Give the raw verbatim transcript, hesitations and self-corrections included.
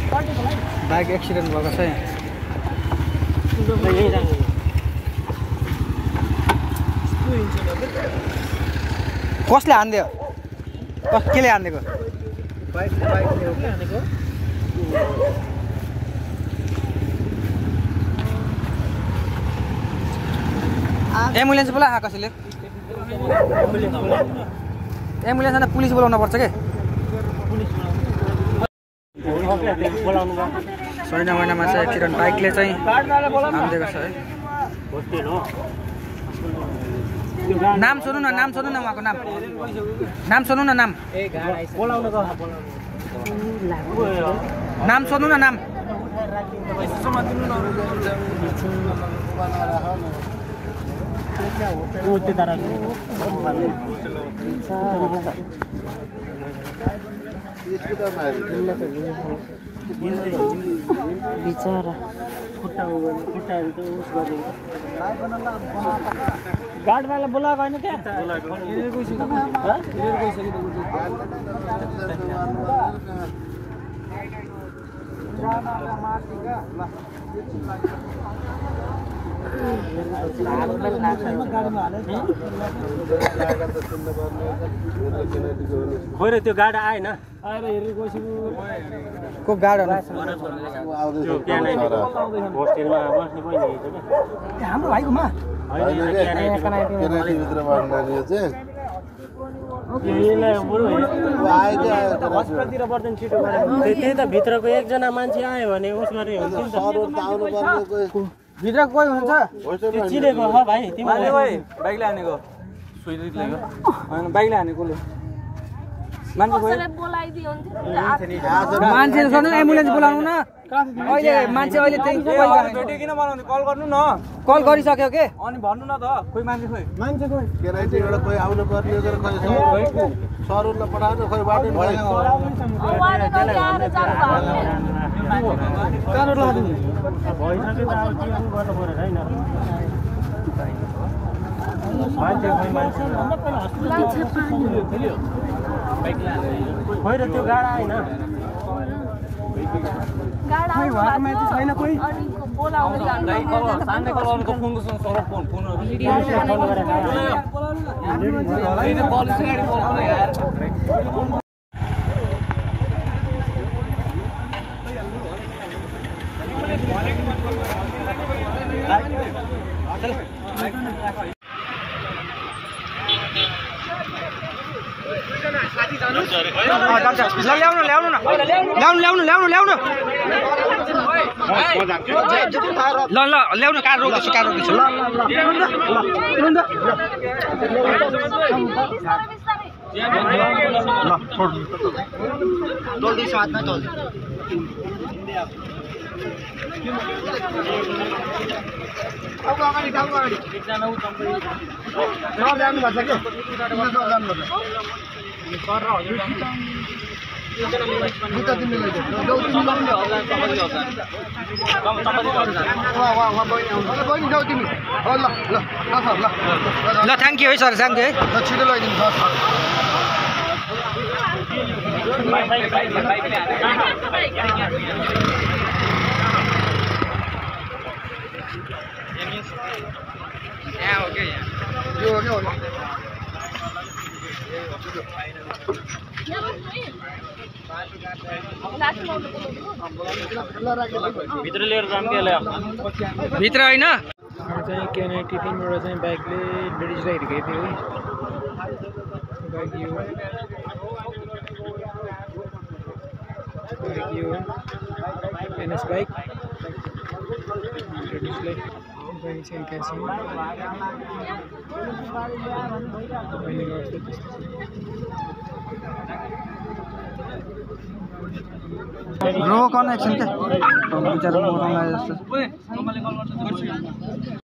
bike accident भएको छ यहाँ कसले हान्दियो कस केले हान्दिएको बाइकले बाइकले हो कि हानेको एम्बुलेन्स बोला कसैले एम्बुलेन्स हैन पुलिस बोलाउनु पर्छ के छैन महिनामा चाहिँ एक्सिडेन्ट बाइकले चाहिँ हान्दिएको छ है नाम सुन्नु न नाम सुन्नु न उहाँको नाम नाम सुन्नु न नाम नाम सुन्नु न नाम बिचारा खुट्टा खुट्टाहरू त उस गरेको गाडीवाला बोलाएको होइन क्या खोइ त्यो गाडी आएन आएर हेरेर गइसक्यो को गाडी हाम्रो भाइकोमा त्यही त भित्रको एकजना मान्छे आयो भने उस गरे भित्र कोही हुनुहुन्छ चिनेको हो भाइ तिमीले बाइकले हानेको सुइले होइन बाइकले हानेकोले मान्छे गर्नु एम्बुलेन्स बोलाउनु न अहिले मान्छे अहिले किन बनाउने कल गर्नु न कल गरिसक्यो के अनि भन्नु न त खोइ मान्छे खोइ मान्छे खोइ केराइटीबाट कोही आउनु पर्ने खोइ सरुललाई पठाउनु खोइ बाटो खोइ र त्यो गाडा आएन छैन कोही ल्याउनु ल्याउनु न ल्याउनु ल्याउनु ल्याउनु ल्याउनु ल ल ल्याउनु कार रोकेछु कार रोकेछु ल जल्दी साथमा जल्दी अब अगाडि जाऊ अगाडि एकजना उ कम्पनी जानु पर्छ के जानु पर्छ कर हजुर बुझ्दा तिमीले लैजाऊ जाऊ तिमी लाउने होला तपाईले होला वा वा वा बहिनी आउनु ल बहिनी जाऊ तिमी हो ल ल ल ल ल थ्यांक यू है सर थ्यांक यू है ल छिटो लैदिनु सर बाइ बाइ बाइ बाइकले हाने यहाँ हो क्या यहाँ यो हो क्या भित्र लिएर जाम के ल्याउ भित्र हैन चाहिँ केनाइटी टिमबाट चाहिँ बाइकले लेडिजलाई हिर्केको थियो है बाइक यो बाइक यो एनएस बाइक लेडिजलाई बहिनी चाहिँ त्यहाँ छ बहिनीको अवस्था त्यस्तो छ रो कनेक्सन के बिचारा मोबाइल जस्तो